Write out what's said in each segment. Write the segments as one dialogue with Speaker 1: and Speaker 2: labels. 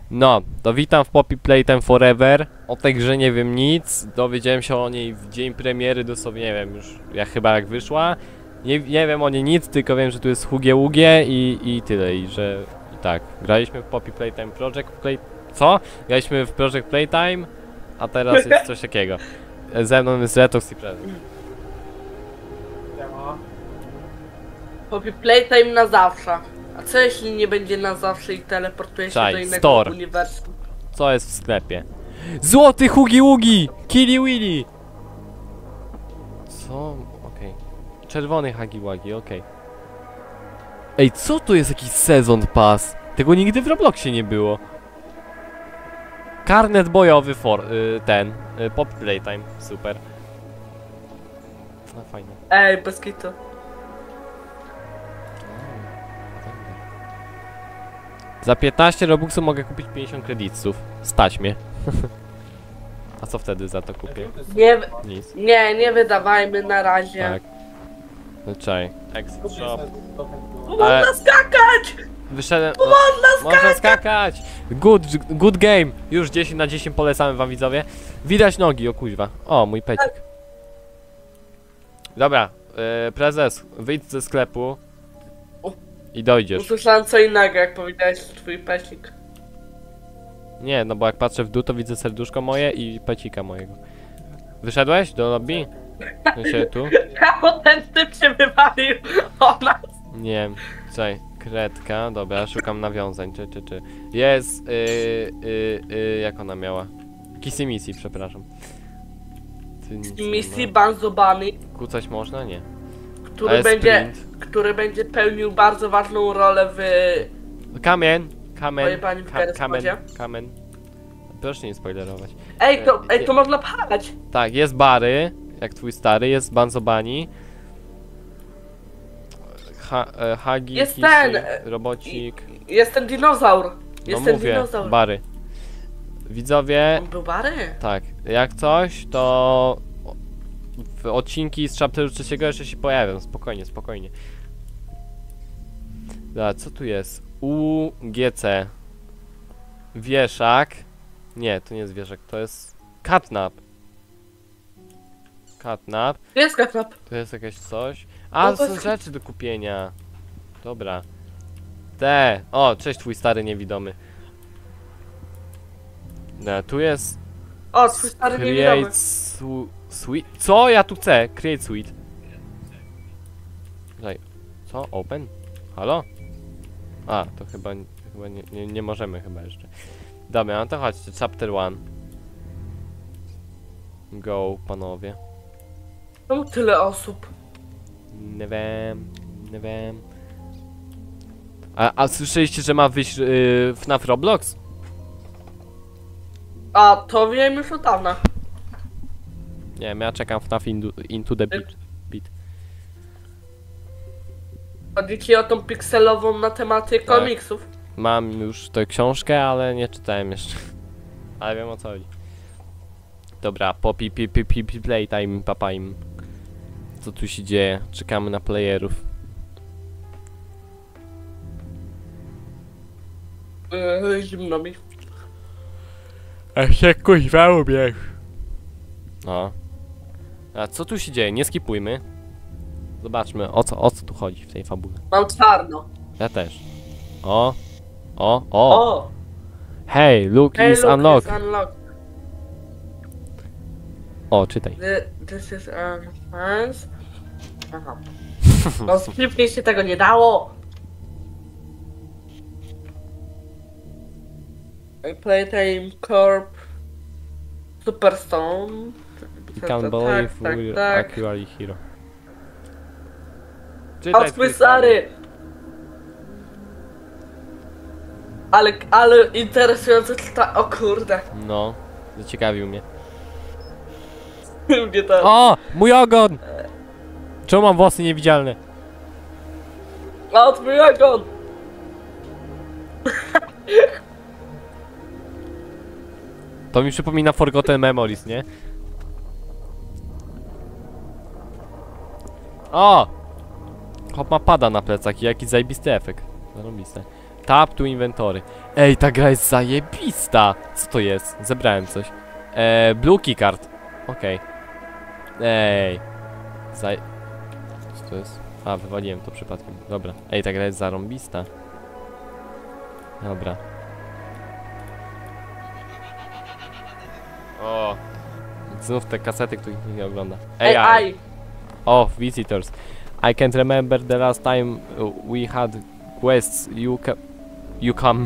Speaker 1: No, to witam w Poppy Playtime Forever. O tej grze nie wiem nic. Dowiedziałem się o niej w dzień premiery, dosłownie nie wiem już chyba jak wyszła. Nie wiem o niej nic, tylko wiem, że tu jest Hugie Ługie i tyle. I że tak, graliśmy w Poppy Playtime Co? Graliśmy w Project Playtime, a teraz jest coś takiego. Ze mną jest Retox i Prezes.
Speaker 2: Poppy Playtime na zawsze. A co jeśli nie będzie na zawsze i teleportuje się do innego
Speaker 1: Store.
Speaker 2: uniwersum?
Speaker 1: Co jest w sklepie? Złoty Hugi Ługi! Kili Willy! Co? Okej. Czerwony Hagi Wagi, okej. Ej, co to jest jakiś sezon pass? Tego nigdy w Robloxie nie było. Karnet bojowy Poppy Playtime, super. No fajnie.
Speaker 2: Ej, bez kitu.
Speaker 1: Za 15 robuxów mogę kupić 50 kredytów. Stać mnie. A co wtedy za to kupię? Nic.
Speaker 2: Nie wydawajmy na razie.
Speaker 1: Tak. No czaj. Exit shop.
Speaker 2: Można skakać!
Speaker 1: Wyszedłem.
Speaker 2: Można
Speaker 1: skakać! Good game! Już 10 na 10 polecamy wam, widzowie. Widać nogi, o kuźwa. O, mój pecik. Dobra, prezes, wyjdź ze sklepu. I dojdziesz.
Speaker 2: Usłyszałem co innego, jak powiedziałeś twój pesik.
Speaker 1: Nie, no bo jak patrzę w dół, to widzę serduszko moje i pecika mojego. Wyszedłeś do lobby? się tu?
Speaker 2: Bo ten typ się wywalił o nas.
Speaker 1: Nie wiem, czekaj, kredka, dobra, szukam nawiązań, czy. Jest, jak ona miała? Kissy Missy, przepraszam.
Speaker 2: Misji Banzobany,
Speaker 1: Kucać można? Nie.
Speaker 2: który będzie pełnił bardzo ważną rolę w...
Speaker 1: Kamen. Proszę nie spoilerować.
Speaker 2: Ej, to można pchać.
Speaker 1: Tak, jest Bary, jak twój stary, jest Banzobani. Hagi,
Speaker 2: Jest
Speaker 1: Kissy,
Speaker 2: ten,
Speaker 1: robocik.
Speaker 2: Jest ten dinozaur.
Speaker 1: No mówię, Bary. Widzowie,
Speaker 2: On był Bary?
Speaker 1: tak, jak coś, to w odcinki z chapteru 3 jeszcze się pojawią, spokojnie. Dobra, co tu jest? UGC. Wieszak. Nie, to nie jest wieszak, to jest catnap.
Speaker 2: Jest catnap.
Speaker 1: To jest jakieś coś. A, to są rzeczy do kupienia. Dobra. O, cześć twój stary niewidomy. No, tu jest...
Speaker 2: O, twój stary niewidomy.
Speaker 1: Create suite. Co ja tu chcę? Create suite. Co? Open? Halo? A, to chyba nie możemy chyba jeszcze. Dobra, no to chodźcie, chapter 1. Go, panowie.
Speaker 2: Czemu tyle osób?
Speaker 1: Nie wiem. A słyszeliście, że ma wyjść FNAF Roblox?
Speaker 2: A, to wiem już od dawna.
Speaker 1: Nie wiem, ja czekam FNAF Into the Beat.
Speaker 2: Chodzi ci o tą pikselową na tematy
Speaker 1: Tak.
Speaker 2: komiksów.
Speaker 1: Mam już tę książkę, ale nie czytałem jeszcze. Ale wiem o co chodzi. Dobra, Poppy Playtime, papaim. Co tu się dzieje? Czekamy na playerów.
Speaker 2: Zimno mi.
Speaker 1: A się kuźwa ubiegł. No. A co tu się dzieje? Nie skipujmy. Zobaczmy o co tu chodzi w tej fabule.
Speaker 2: Mam czarno.
Speaker 1: Ja też. O! Hey, look is
Speaker 2: look,
Speaker 1: unlocked.
Speaker 2: is unlocked.
Speaker 1: O, czytaj.
Speaker 2: This is France. Aha. No szybciej się tego nie dało. Playtime Corp. Superstone.
Speaker 1: You can't believe we're
Speaker 2: tak.
Speaker 1: actually hero.
Speaker 2: O twój stary! Ale interesujące o kurde.
Speaker 1: No, zaciekawił mnie.
Speaker 2: Mnie to...
Speaker 1: O! Mój ogon! Czemu mam włosy niewidzialne?
Speaker 2: O twój ogon!
Speaker 1: To mi przypomina Forgotten Memories, nie? O! Hop ma pada na plecach i jaki zajebisty efekt. Zarobiste. Tap to inventory. Ej, ta gra jest zajebista. Co to jest? Zebrałem coś. Blue keycard. Okej. Ej. Co to jest? A, wywaliłem to przypadkiem. Dobra. Ej, ta gra jest zarąbista. Dobra. O. Znów te kasety, których nikt nie ogląda.
Speaker 2: AI.
Speaker 1: Oh, visitors. I can't remember the last time we had quests. You come.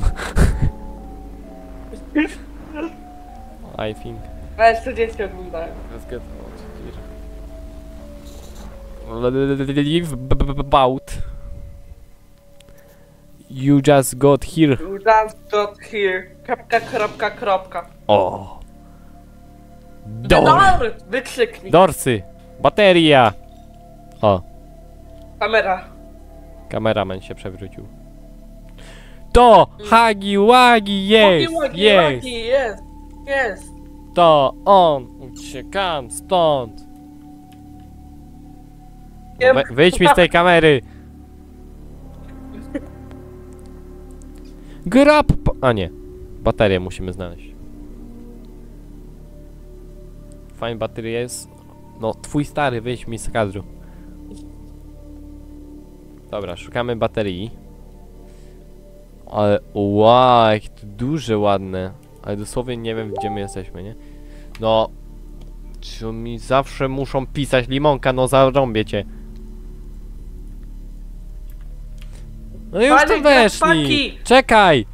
Speaker 1: I think.
Speaker 2: Ale 40 oglądałem.
Speaker 1: Let's get out. Leave about. You just got here.
Speaker 2: You just got here. Kropka.
Speaker 1: O.
Speaker 2: Door! Wykrzyknik.
Speaker 1: Dorsy. Bateria. O.
Speaker 2: Kamera.
Speaker 1: Kameraman się przewrócił. To! Hagi Wagi jest! Jest!
Speaker 2: Jest.
Speaker 1: To on! Uciekam stąd!
Speaker 2: Wiem.
Speaker 1: Wyjdź mi z tej kamery! Grab! A nie. Baterię musimy znaleźć. Fajna bateria jest. No, twój stary, wyjdź mi z kadru. Dobra, szukamy baterii. Ale, wow, jakie to duże, ładne. Ale dosłownie nie wiem, gdzie my jesteśmy, nie? No, czy mi zawsze muszą pisać limonka, no zarąbię cię. No już
Speaker 2: Panie,
Speaker 1: to weszli!
Speaker 2: paki!
Speaker 1: Czekaj!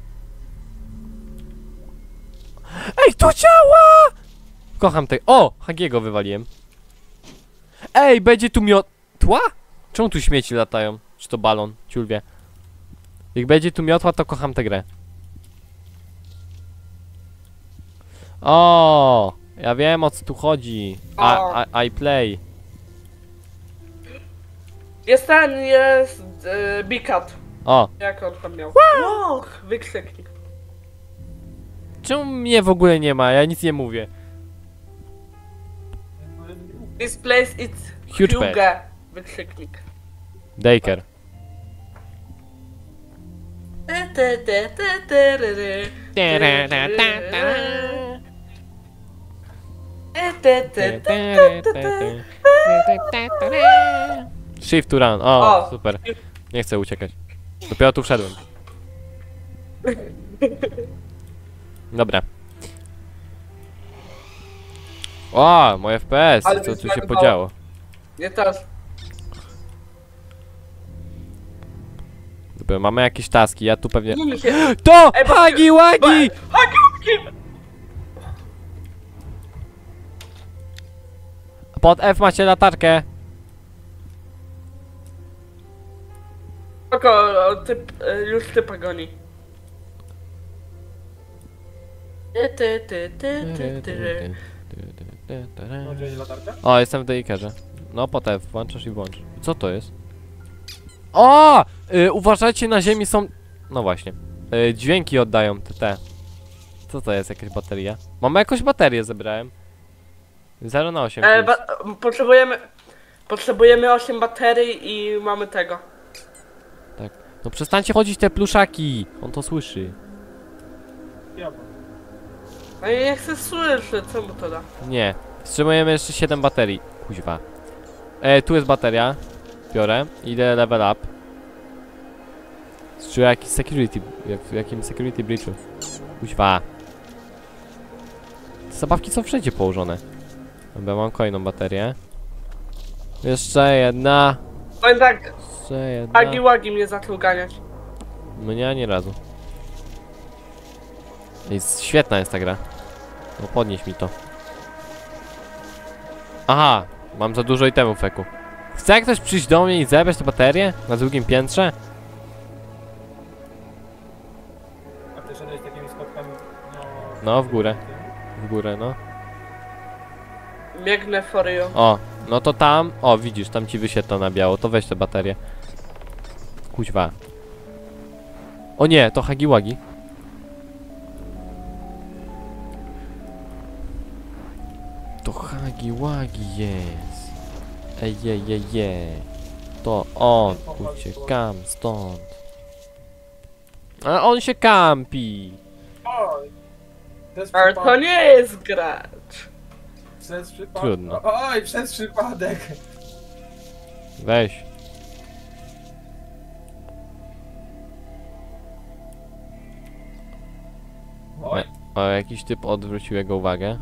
Speaker 1: Ej, to działa! Kocham tej. O! Hagiego wywaliłem. Ej, będzie tu miotła? Czemu tu śmieci latają? Czy to balon? Ciul wie. Jak będzie tu miotła, to kocham tę grę. O! Ja wiem, o co tu chodzi. I play.
Speaker 2: Jest Bikat.
Speaker 1: O!
Speaker 2: Jak on tam miał? Wykrzyknik.
Speaker 1: Czemu mnie w ogóle nie ma? Ja nic nie mówię.
Speaker 2: This place is
Speaker 1: Huge
Speaker 2: Huge. Wykrzyknik.
Speaker 1: Daycare. Shift to run. O, super. Nie chcę uciekać. Dopiero tu wszedłem. Dobra. O, moje FPS.
Speaker 2: Ale
Speaker 1: Co tu się
Speaker 2: zlagowało.
Speaker 1: podziało?
Speaker 2: Nie też.
Speaker 1: Dobra, mamy jakieś taski. Ja tu pewnie...
Speaker 2: Nie mi się.
Speaker 1: To!
Speaker 2: Ej, bo-
Speaker 1: Hagi Wagi! Pod F macie latarkę.
Speaker 2: Spoko, już typa goni.
Speaker 1: O, jestem w Daycarze. No, pod F, włączasz i włącz. Co to jest? O! Uważajcie, na ziemi są... No właśnie. Dźwięki oddają te. Co to jest? Jakaś bateria? Mamy jakąś baterię, zebrałem. 0 na 8.
Speaker 2: Potrzebujemy 8 baterii i mamy tego.
Speaker 1: Tak. No przestańcie chodzić te pluszaki. On to słyszy.
Speaker 2: No i nie chcę słyszeć, co mu to da.
Speaker 1: Nie. Wstrzymujemy jeszcze 7 baterii. Kuźwa. Tu jest bateria. Biorę. Idę level up. Czuję jakiś security. W jakim security breachu. Kuźwa. Te zabawki są wszędzie położone. Dobra, mam kolejną baterię. Jeszcze jedna.
Speaker 2: No i tak,
Speaker 1: Jeszcze jedna.
Speaker 2: Agi Wagi mnie zaczął ganiać.
Speaker 1: Mnie ani razu. Świetna jest ta gra. No podnieś mi to. Aha, mam za dużo itemów, Eku. Chce ktoś przyjść do mnie i zebrać tę baterię? Na drugim piętrze?
Speaker 3: A ty szedłeś takimi schodkami?
Speaker 1: No, w górę. W górę, no.
Speaker 2: Biegnę for you.
Speaker 1: O, no to tam. O, widzisz, tam ci wyświetla na biało. To weź tę baterię. Kuźwa. O nie, to Hagi Wagi. To Hagi Wagi jest. Ej. To on. Uciekam stąd. A on się kampi.
Speaker 3: Oj! Przez
Speaker 2: Ale to nie jest gracz.
Speaker 3: Przez przypadek.
Speaker 1: Trudno.
Speaker 3: Oj, przez przypadek.
Speaker 1: Weź.
Speaker 3: Oj.
Speaker 1: O, jakiś typ odwrócił jego uwagę.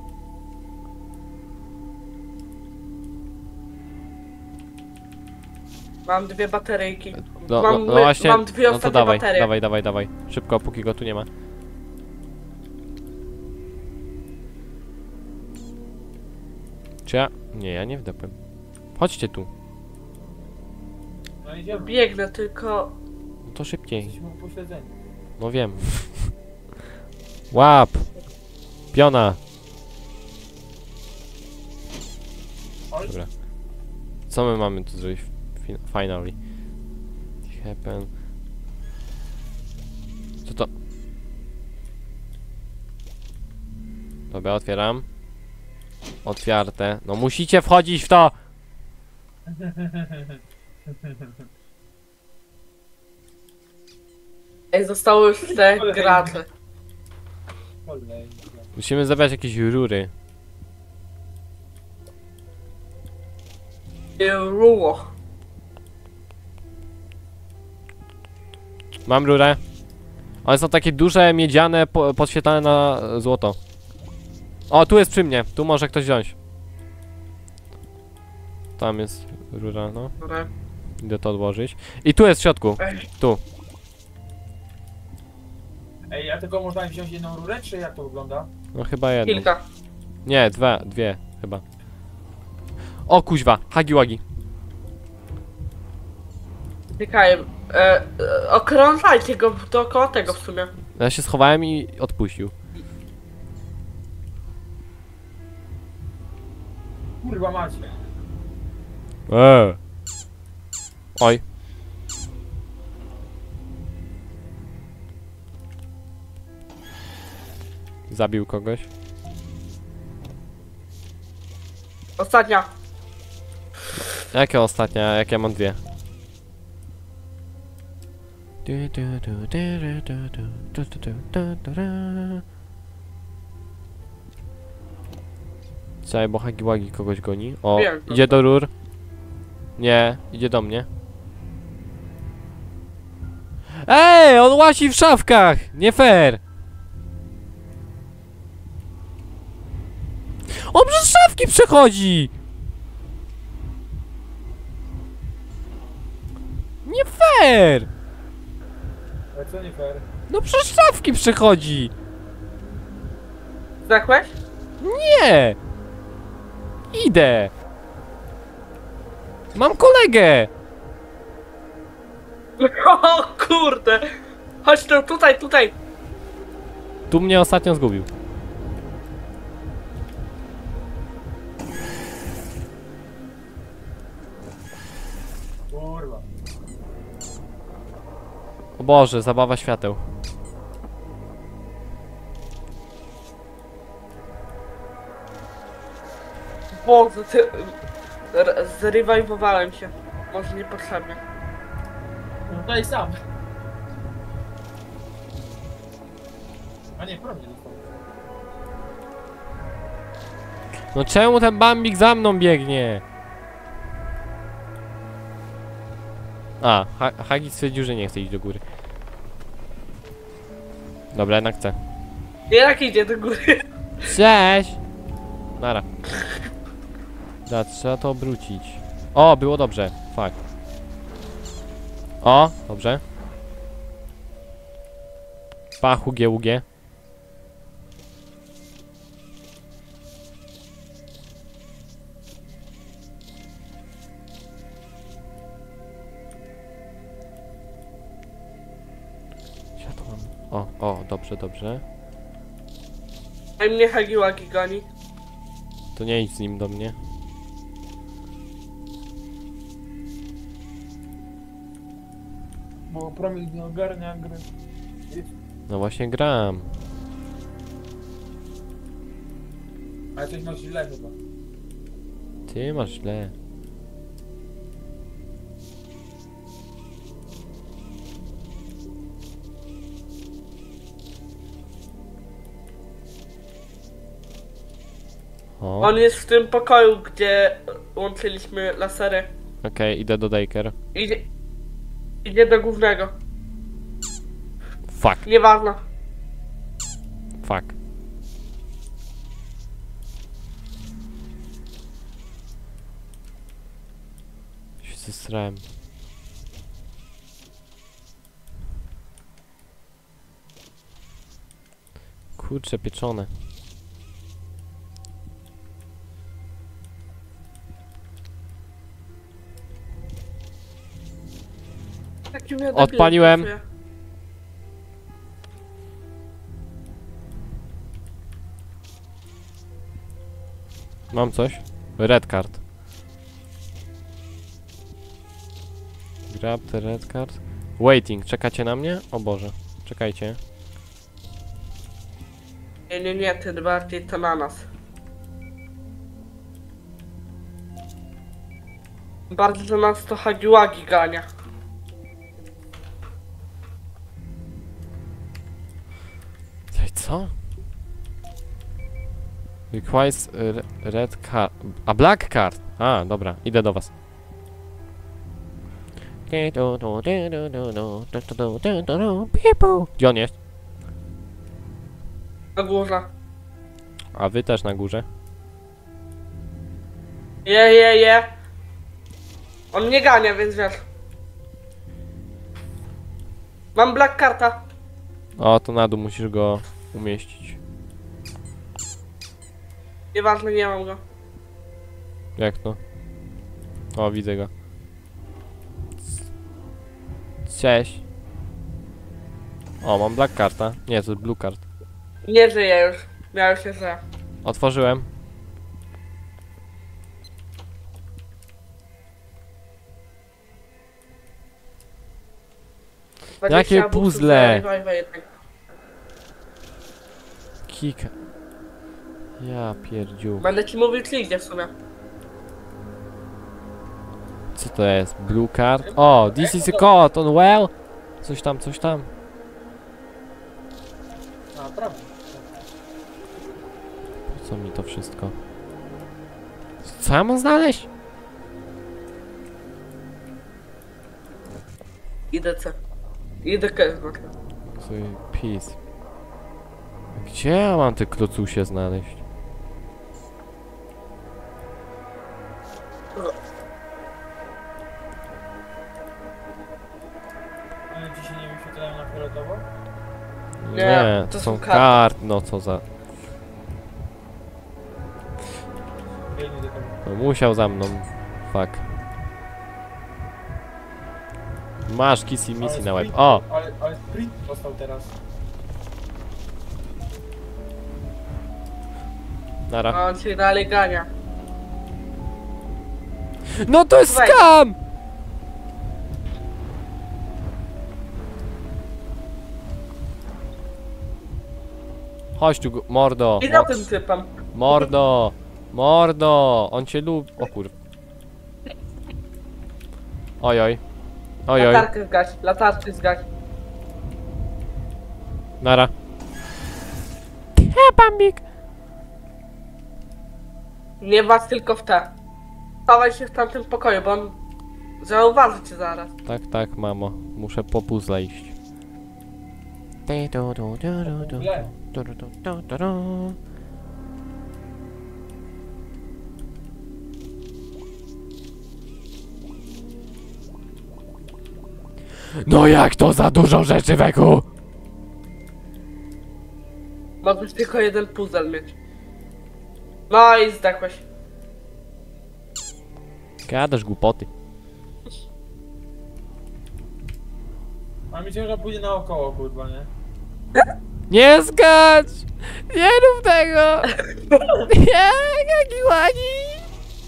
Speaker 2: Mam 2 bateryjki.
Speaker 1: No,
Speaker 2: mam,
Speaker 1: no właśnie,
Speaker 2: mam 2
Speaker 1: no to
Speaker 2: ostatnie
Speaker 1: dawaj,
Speaker 2: baterie.
Speaker 1: dawaj. Szybko, póki go tu nie ma. Czy ja? Nie, ja nie wdepłem. Chodźcie tu.
Speaker 3: No idziemy.
Speaker 2: Biegnę tylko.
Speaker 1: No to szybciej.
Speaker 3: Jesteśmy upośledzeni.
Speaker 1: No wiem. Łap! Piona!
Speaker 3: Oj.
Speaker 1: Dobra. Co my mamy tu zrobić? Finally. Happen. Co to? Dobra, otwieram. Otwarte. No musicie wchodzić w to!
Speaker 2: Ej, zostało już 4 gracze.
Speaker 3: Kolej.
Speaker 1: Musimy zabrać jakieś rury.
Speaker 2: Ruło.
Speaker 1: Mam rurę. One są takie duże, miedziane, podświetlane na złoto. O, tu jest przy mnie. Tu może ktoś wziąć. Tam jest rura, no.
Speaker 2: Dobra.
Speaker 1: Idę to odłożyć. I tu jest w środku.
Speaker 2: Ej,
Speaker 1: Tu.
Speaker 3: Ej, a tylko można wziąć jedną rurę, czy jak to wygląda?
Speaker 1: No chyba jedno.
Speaker 2: kilka.
Speaker 1: Nie, dwie chyba. O kuźwa, hagi-wagi.
Speaker 2: Czekaj. Okrążajcie go dookoła tego w sumie.
Speaker 1: Ja się schowałem i odpuścił.
Speaker 3: Kurwa macie.
Speaker 1: Oj. Zabił kogoś.
Speaker 2: Ostatnia.
Speaker 1: Jakie ostatnia? Jak ja mam 2? Czekaj, bo Hagi-Wagi kogoś goni. O,
Speaker 2: Wiem.
Speaker 1: idzie do rur. Nie, idzie do mnie. Ej, on łazi w szafkach! Nie fair! On przez szafki przechodzi! Nie fair!
Speaker 3: Ale co nie fair?
Speaker 1: No przez szafki przechodzi!
Speaker 2: Zdechłeś?
Speaker 1: Nie! Idę! Mam kolegę!
Speaker 2: O kurde! Chodź tu, tutaj!
Speaker 1: Tu mnie ostatnio zgubił.
Speaker 3: Kurwa.
Speaker 1: O Boże, zabawa świateł.
Speaker 2: Boże, ty... Zrewajwowałem się. Może niepotrzebnie.
Speaker 3: No daj sam. A nie, prawie dostał.
Speaker 1: No czemu ten Bambik za mną biegnie? A, Hagi stwierdził, że nie chce iść do góry. Dobra, jednak chcę.
Speaker 2: Jak idzie do góry?
Speaker 1: Cześć! Nara. Da, trzeba to obrócić. O, było dobrze. Fuck. O, dobrze. Pachu, giełgie. Światło mam. O, dobrze, dobrze.
Speaker 2: A mnie Hagiwagi goni.
Speaker 1: To nie idź z nim do mnie.
Speaker 3: Bo promil nie ogarnia gry.
Speaker 1: No właśnie gram.
Speaker 3: Ale coś masz źle chyba.
Speaker 1: Ty masz źle. O,
Speaker 2: On jest w tym pokoju, gdzie łączyliśmy lasery.
Speaker 1: okej, idę do Daker.
Speaker 2: Idzie do głównego.
Speaker 1: Fuck,
Speaker 2: Nieważne.
Speaker 1: fuck. Się zesrałem. Kurcze pieczone.
Speaker 2: Taki mnie
Speaker 1: Odpaliłem.
Speaker 2: debil pracuje.
Speaker 1: Mam coś? Red card. Grab the red card. Waiting, czekacie na mnie? O Boże, czekajcie.
Speaker 2: Nie, tym bardziej to na nas. Bardzo nas to Hagiłagi gania.
Speaker 1: Ej, co? Requires red card. A black card! A, dobra, idę do was. Gdzie on jest?
Speaker 2: Na górze.
Speaker 1: A wy też na górze?
Speaker 2: Je. On mnie gania, więc wiesz. Mam black karta.
Speaker 1: O, to na dół musisz go umieścić.
Speaker 2: Nieważne, nie mam go.
Speaker 1: Jak to? O, widzę go. Cześć. O, mam black karta. Nie, to jest blue card.
Speaker 2: Nie żyję już. Miałem się żyje.
Speaker 1: Otworzyłem. Jakie puzzle? Kika. Ja pierdziu.
Speaker 2: Będę ci mówił, czy idzie w sumie.
Speaker 1: Co to jest? Blue card? O, this is a code on well. Coś tam, coś tam.
Speaker 3: A, prawda.
Speaker 1: Po co mi to wszystko? Co ja mam znaleźć?
Speaker 2: Idę co? Idę cashback.
Speaker 1: Coś, peace. Gdzie ja mam te klocusie znaleźć?
Speaker 3: One ci się nie wyświetlają na fioletowo?
Speaker 1: Nie,
Speaker 2: to
Speaker 1: to
Speaker 2: są
Speaker 1: są
Speaker 2: karty.
Speaker 1: karty, no co za...
Speaker 3: Biegnij do tego.
Speaker 1: No musiał za mną. Fuck. Masz kissy misji na łeb. O!
Speaker 3: Ale sprint dostał teraz.
Speaker 1: Nara.
Speaker 2: A on się dalej gania.
Speaker 1: No to jest
Speaker 2: Słuchaj.
Speaker 1: skam! Chodź tu, mordo.
Speaker 2: I za tym typem.
Speaker 1: Mordo. Mordo. On cię lubi. O kur... Ojoj. Ojoj.
Speaker 2: Latarkę zgaś, latarkę zgaś.
Speaker 1: Nara. Bambik.
Speaker 2: Nie was tylko w te. Stawaj się w tamtym pokoju, bo on zauważy cię zaraz.
Speaker 1: Tak, tak, mamo. Muszę po puzzle iść. No jak to za dużo rzeczy, Weku?
Speaker 2: Możesz tylko jeden puzzle mieć. No i zdechłeś.
Speaker 1: Gadasz głupoty.
Speaker 3: A mi się, że pójdzie naokoło, kurwa, nie?
Speaker 1: Nie skacz! Nie rób tego! Nie, jaki ładni!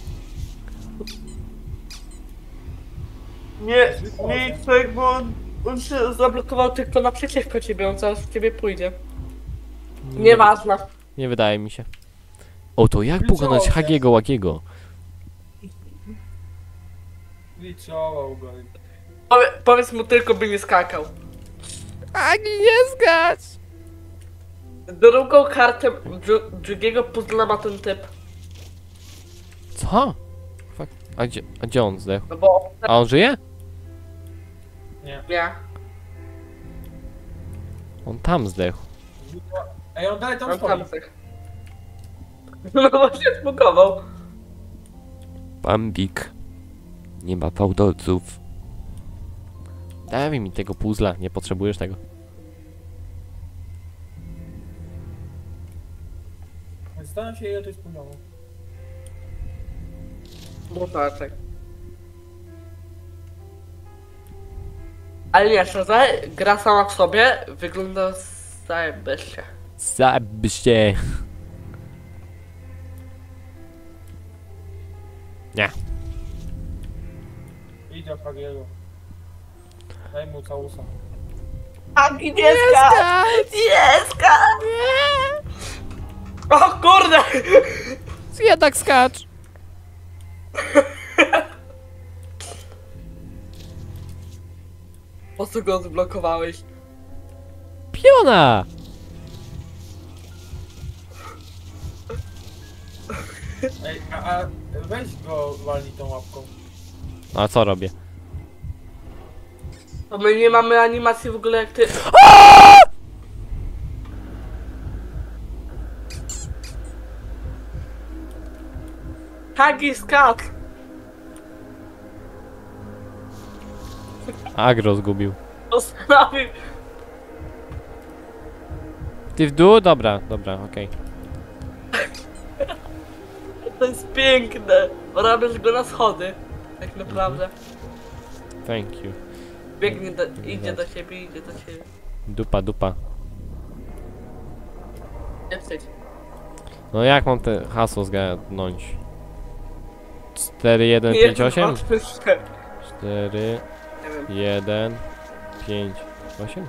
Speaker 2: Nie, człowiek, bo on się zablokował tylko naprzeciwko ciebie, on zaraz w ciebie pójdzie. Nieważne.
Speaker 1: Nie wydaje mi się. O, to jak pokonać Hagiego Łagiego?
Speaker 3: Liczował go.
Speaker 2: Powiedz mu tylko, by nie skakał.
Speaker 1: Hagi, nie skacz!
Speaker 2: Drugą kartę drugiego puzzla ma ten typ.
Speaker 1: Co? Fuck. A gdzie on zdechł?
Speaker 2: No bo...
Speaker 1: A on żyje?
Speaker 3: Nie.
Speaker 2: Nie.
Speaker 1: On tam zdechł.
Speaker 3: Ej, on dalej tam
Speaker 2: Mam
Speaker 3: stoi.
Speaker 2: tamtych. No bo się zbugował.
Speaker 1: Bambik. Nie ma fałdolców. Daj mi tego puzzla, nie potrzebujesz tego.
Speaker 3: Zastanawiam się, ile to jest poziomu.
Speaker 2: No tak. Ale nie, szczerze, gra sama w sobie wygląda zajebiście.
Speaker 1: Zabyście. Nie.
Speaker 3: Idę w Hagiego. Daj mu całusa.
Speaker 2: Agnieszka! Agnieszka! O kurde!
Speaker 1: Jednak skacz.
Speaker 2: Po co go zblokowałeś?
Speaker 1: Piona!
Speaker 3: Ej, a weź go walnij tą łapką.
Speaker 1: A co robię?
Speaker 2: To my nie mamy animacji w ogóle jak ty. Hagi skacz!
Speaker 1: Agro zgubił.
Speaker 2: Zostawił.
Speaker 1: Ty w dół? Dobra, okej.
Speaker 2: To jest piękne. Robisz go na schody. Tak naprawdę.
Speaker 1: Thank you.
Speaker 2: Biegnie do, idzie do ciebie, idzie do ciebie.
Speaker 1: Dupa.
Speaker 2: Nie wstydź.
Speaker 1: No jak mam te hasło zgadnąć? 4, 1, 5, 8? 4,
Speaker 2: Nie wiem.
Speaker 1: 1, 5, 8?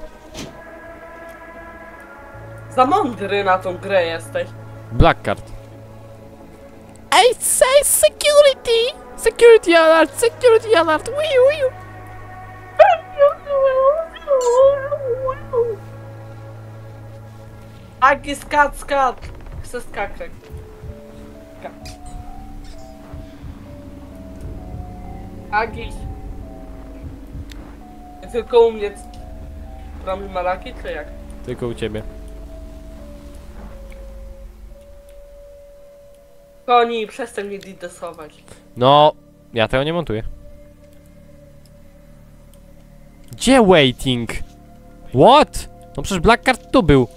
Speaker 2: Za mądry na tą grę jesteś.
Speaker 1: Black card. I say security! Security alert! Security alert! Wiu!
Speaker 2: Agi skacz! Chcę skakać. Agi. Tylko u mnie robi malaki, czy jak?
Speaker 1: Tylko u ciebie.
Speaker 2: Koni, przestań mnie didesować.
Speaker 1: No, ja tego nie montuję. Gdzie waiting? What? No przecież black card tu był.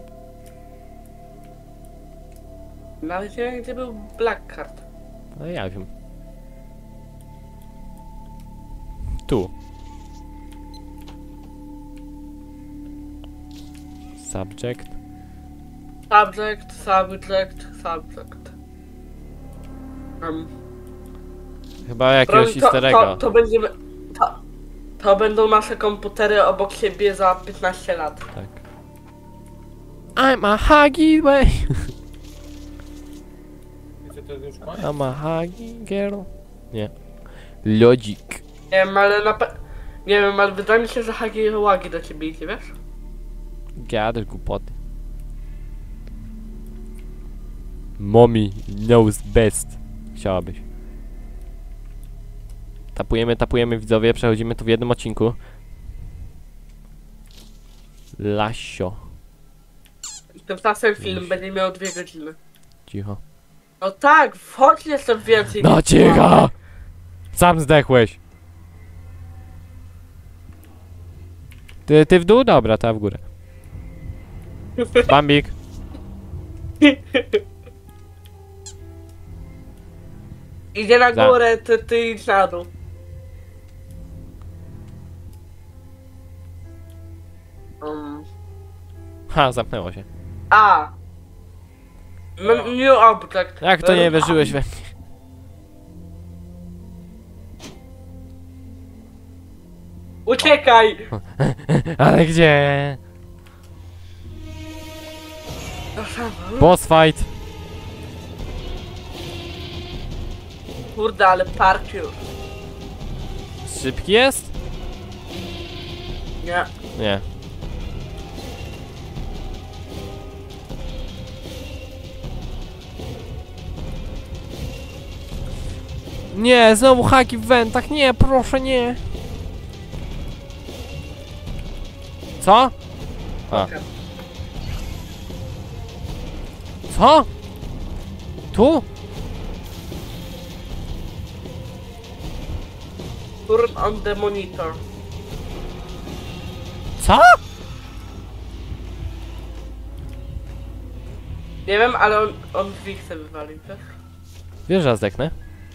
Speaker 2: Nawet nie wiem, gdzie był Black Card.
Speaker 1: No ja wiem. Tu. Subject.
Speaker 2: Subject.
Speaker 1: Chyba jakiegoś easter egga.
Speaker 2: To będziemy... To będą nasze komputery obok siebie za 15 lat.
Speaker 1: Tak. I'm a huggy way.
Speaker 3: Wiecie, to jest już koniec?
Speaker 1: I'm a huggy girl. Nie. Logic.
Speaker 2: Nie wiem, ale nie wiem, ale wydaje mi się, że Hagi Łagi do ciebie idzie, wiesz?
Speaker 1: Gadasz głupoty. Mommy knows best. Chciałabyś. Tapujemy widzowie, przechodzimy tu w jednym odcinku. Lasio.
Speaker 2: Tymczasem film będzie miał 2 godziny.
Speaker 1: Cicho.
Speaker 2: No tak, chodź jeszcze więcej.
Speaker 1: No cicho! Sam zdechłeś. Ty w dół? Dobra, to ja w górę. Bambik.
Speaker 2: Idzie na
Speaker 1: Za-
Speaker 2: górę, ty idź na dół.
Speaker 1: Ha, zamknęło się.
Speaker 2: A. New object.
Speaker 1: Jak to nie wierzyłeś we mnie?
Speaker 2: Uciekaj!
Speaker 1: Ale gdzie? Boss fight.
Speaker 2: Kurde, ale parkour.
Speaker 1: Szybki jest?
Speaker 2: Nie.
Speaker 1: Nie. Nie, znowu haki w wentach, nie, proszę, nie. Co? A.
Speaker 2: Okej.
Speaker 1: Co? Tu?
Speaker 2: Turn on the monitor.
Speaker 1: Co?
Speaker 2: Nie wiem, ale on drzwi chce wywalić, tak?
Speaker 1: Wiesz, że ja zdechnę?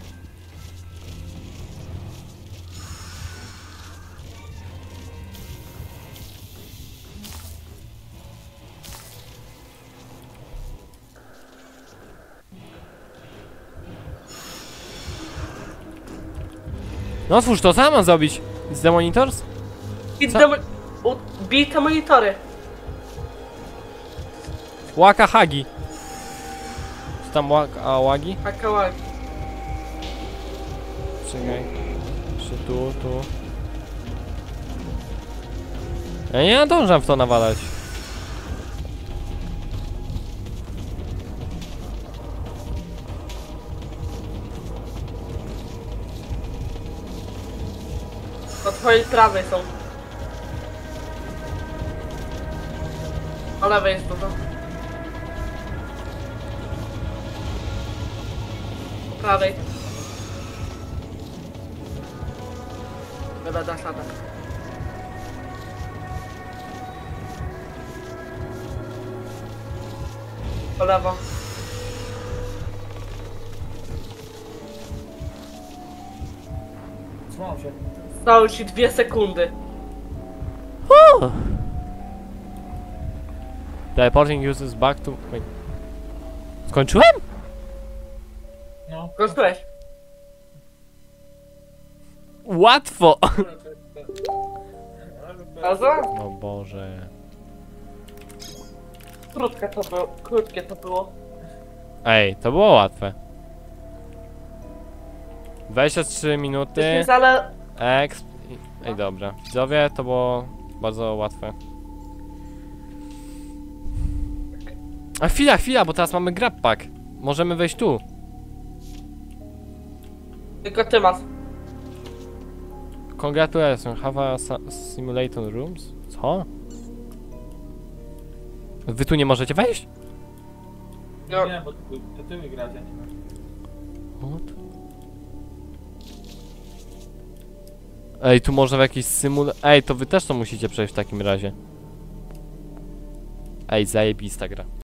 Speaker 1: No otwórz to, co mam zrobić? Z The Monitors?
Speaker 2: I
Speaker 1: Co?
Speaker 2: bij te monitory.
Speaker 1: Łaka hagi. Czy tam łaka łagi?
Speaker 2: Hakałaki.
Speaker 1: Czekaj. Jeszcze tu. Ja nie nadążam w to nawalać.
Speaker 2: Po twojej prawej są. Po lewej jest dużo. Po prawej. Dobra, dasz radę. Po lewo.
Speaker 3: Trzymam się.
Speaker 2: Stało ci 2 sekundy.
Speaker 1: Teleporting uses back to... Wait. Skończyłem?
Speaker 3: No.
Speaker 2: Kończyłeś.
Speaker 1: Łatwo!
Speaker 2: Raza?
Speaker 1: O Boże.
Speaker 2: Krótkie to było.
Speaker 1: Ej, to było łatwe. 23 minuty.
Speaker 2: Jest, ale
Speaker 1: Exp... Ej, dobra. Widzowie, to było bardzo łatwe. A chwila, bo teraz mamy grab pack. Możemy wejść tu.
Speaker 2: tylko ty masz.
Speaker 1: Congratulations, have a simulator rooms? Co? Wy tu nie możecie wejść?
Speaker 2: No,
Speaker 3: Nie, bo to ty wygracie.
Speaker 1: What? Ej, tu można w jakiś Ej, to wy też to musicie przejść w takim razie. Ej, zajebista gra.